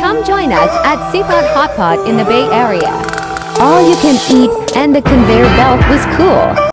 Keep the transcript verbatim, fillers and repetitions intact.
Come join us at Seapot Hot Pot in the Bay Area. All you can eat and the conveyor belt was cool.